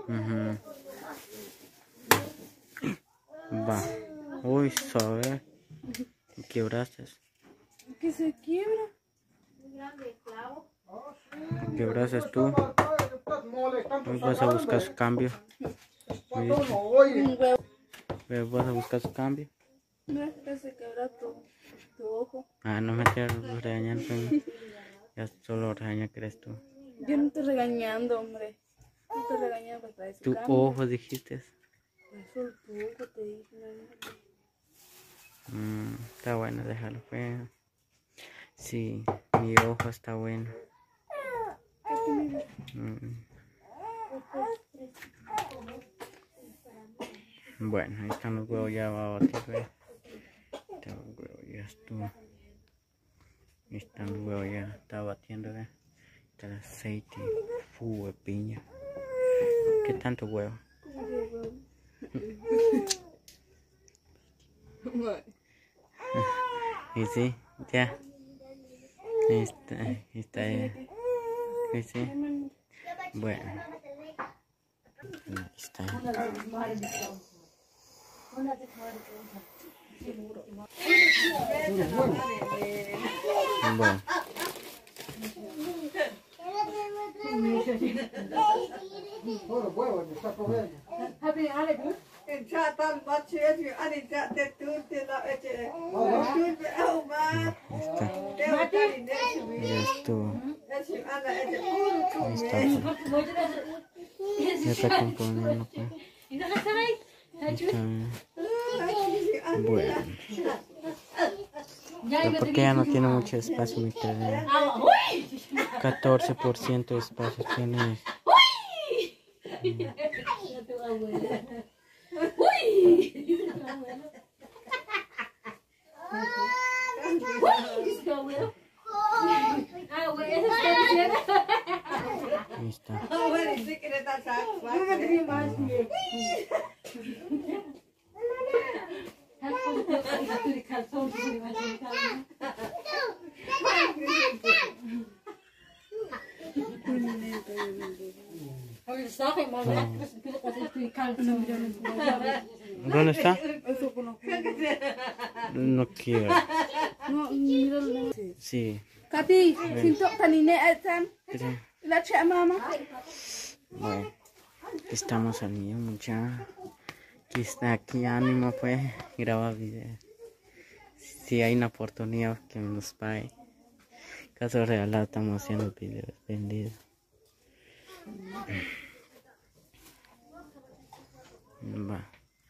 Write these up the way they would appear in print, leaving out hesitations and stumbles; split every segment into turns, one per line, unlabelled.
Ujú. Va. Uy, suave. Quebraste.
Que se quiebra.
Quebraste tú. Hoy vas a buscar su cambio.
Un huevo.
Vas a buscar su cambio.
No, que se quebra tu ojo.
Ah, no me quieras regañar, pues. Ya solo regaña que eres tú.
Yo no estoy regañando, hombre. No estoy regañando para traer su
Tu
cambio.
ojo dijiste.
Eso tu ojo te dije.
Está bueno, déjalo, pues. Sí, mi ojo está bueno. Bueno, ahí están los huevos, ya va a batir, pues. Los huevos ya estuvo. Ahí están los huevos, ya está batiendo, ¿ve? Está el aceite, jugo de piña. ¿Qué tanto huevo? Y sí, ya. Está ahí. ¿Y sí? Bueno. Ahí está. Bueno. Ya estuvo. Ya está componiendo, pues. Bueno. Pero porque ya no tiene mucho espacio mi tele. 14% de espacio tiene. Ahí está. ¿Dónde está? No quiero.
No, míralo.
Sí.
Katy, siento tanine etan. La cha mama.
Bueno, aquí estamos al mío, mucha. Aquí está, aquí ánimo, pues, graba videos. Si hay una oportunidad que me los pague. Caso regalado, estamos haciendo videos vendidos. Va.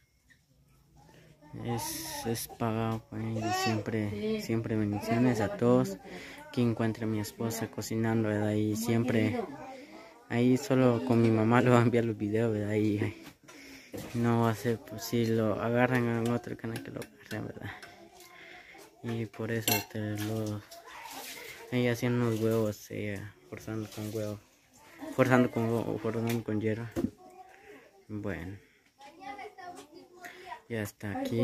Es pagado, pues, y siempre bendiciones a todos. Que encuentre a mi esposa cocinando, ¿verdad? Y siempre, ahí solo con mi mamá le va a enviar los videos, ¿verdad? Y no va a ser, pues, si lo agarran en otro canal que lo agarren, ¿verdad? Y por eso ahí haciendo unos huevos, forzando con huevos, forzando con hierro. Bueno, ya está aquí.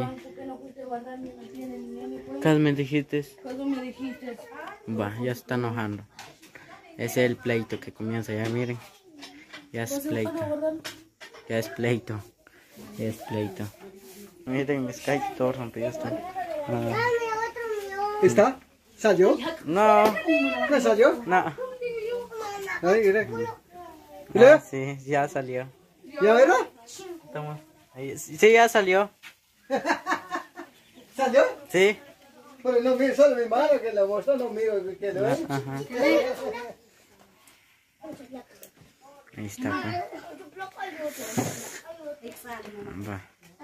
¿Qué me dijiste? Va, ya se está enojando. Ese es el pleito que comienza, ya miren. Ya es pleito. Ya es pleito. Ya es pleito. Miren, me cae todo rompido.
¿Está? ¿Salió?
No.
¿No salió?
No.
Ahí, mira.
Ah, sí, ya salió.
¿Ya verá?
Estamos ahí. Sí, ya salió.
¿Salió?
Sí.
Pero no miro solo mi mano, que la bolsa no miro que lo es.
Ajá. Ahí está, pues. Va.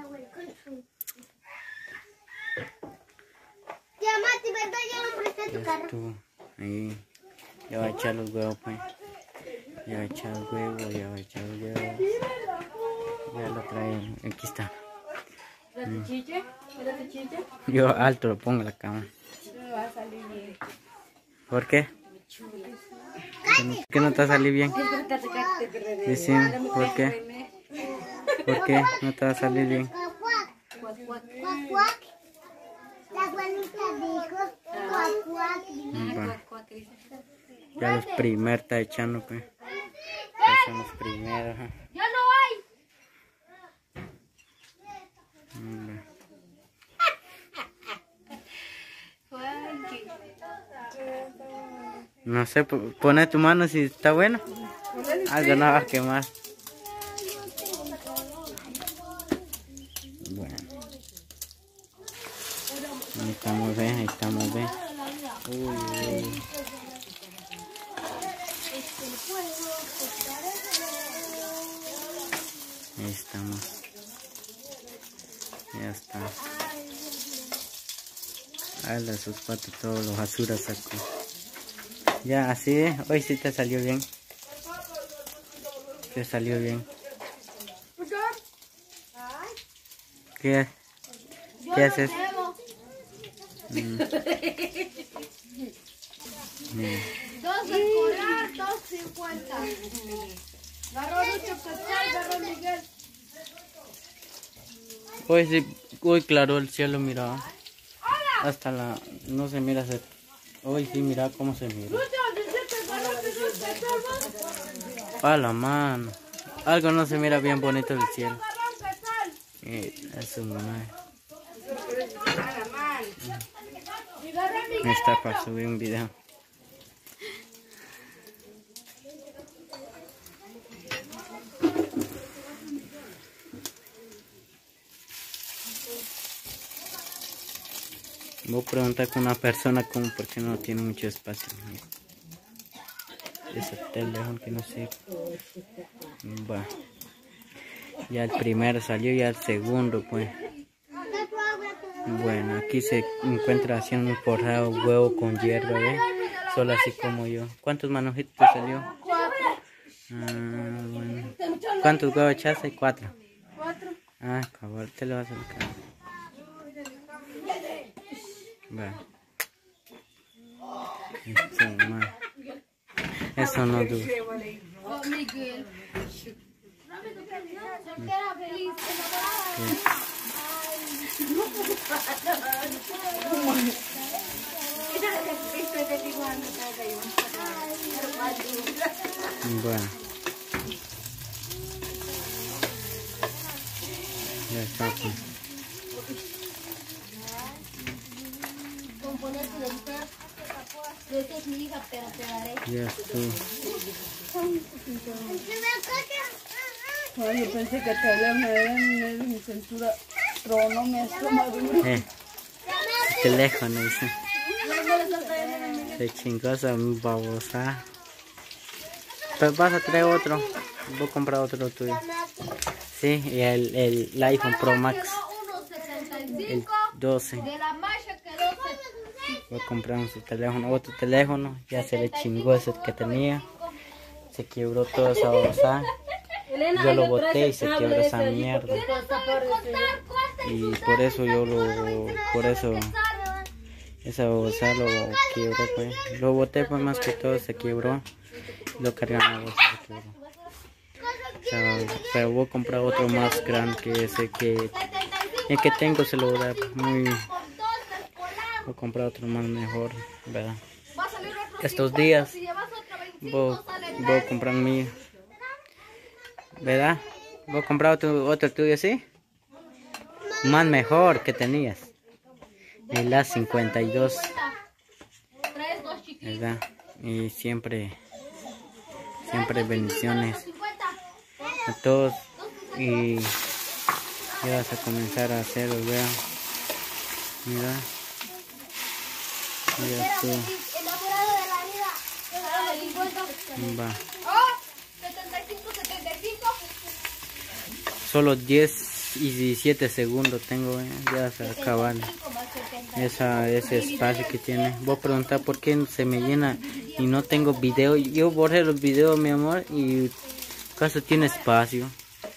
Ya estuvo. Ahí. Ya va a echar los huevos, pues. Ya va a echar los huevos, ya va a echar los huevos. Ya lo trae. Aquí está. Yo alto lo pongo en la cama. ¿Por qué? ¿Por qué no te va a salir bien? Decime, ¿por qué? ¿Por qué no te va a salir bien? Ya los primeros está echando, pues. Ya son los primeros. No sé, pone tu mano si está bueno. Algo no va a quemar. Bueno. Ahí estamos bien, ahí estamos bien. Uy. Ahí estamos. Ya está. Ala sus patos, todos los basuras sacó. Ya, así es. Hoy sí te salió bien. Te salió bien. ¿Qué haces?
Dos de colar, 2.50. Agarró Lucho Cachal, agarró Miguel.
Hoy sí, hoy claro el cielo, mira. Hasta la, no se mira, hoy sí mira cómo se mira. A la mano. Algo no se mira bien bonito del cielo. Eso no es. Está para subir un video. Voy a preguntar con una persona como porque no tiene mucho espacio. Ese teléfono que no sé. Va. Ya el primero salió, ya el segundo pues. Bueno, aquí se encuentra haciendo un forrado huevo con hierba, ¿ves? Solo así como yo. ¿Cuántos manojitos te salió?
4.
Bueno. ¿Cuántos huevos echaste? 4.
4.
Ah, cabrón, te lo vas a sacar. Bueno. Eso no dura.
Oh, Miguel. Soltera, feliz,
Bueno. Ya está pues.
Componente del perro. Esta es mi hija, pero te daré.
Ya estuvo.
Ay, yo pensé que el teléfono era en mi cintura. Tronó mi estómago.
Teléfono, dice. Se chingó esa babosa. Pero vas a traer otro. Voy a comprar otro tuyo. Sí, y el iPhone Pro Max. El 12. Voy a comprar un teléfono, otro teléfono. Ya se le chingó ese que tenía. Se quebró toda esa babosa. Yo lo boté y se quebró esa mierda. Y por eso esa babosa lo quebré pues. Lo boté pues más que todo, se quebró. Lo cargué en la bolsa, se quebró. O sea, pero voy a comprar otro más grande que ese que el que tengo se lo voy a dar muy. Voy a comprar otro más mejor, ¿verdad? Estos días voy a comprar mío, ¿verdad? Voy a comprar otro tuyo, ¿sí? Más mejor que tenías. El A52, ¿verdad? Y siempre bendiciones a todos. Y ya vas a comenzar a hacerlo, ¿verdad? Mira. Mira tú. Va. Solo 10 y 17 segundos tengo, ya se acaba ese espacio que tiene. Voy a preguntar por qué se me llena y no tengo video. Yo borré los videos, mi amor, y ¿acaso tiene espacio?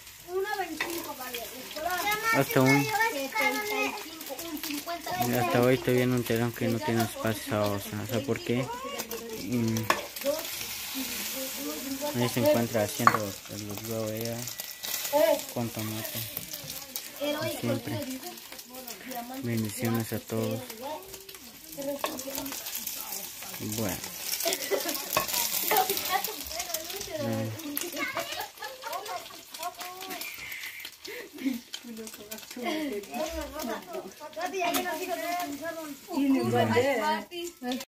Hasta hoy estoy viendo un teléfono que no tiene espacio, o sea, ¿por qué? Ahí se encuentra haciendo los huevos con tomate. Y siempre bendiciones a todos. Bueno.
Y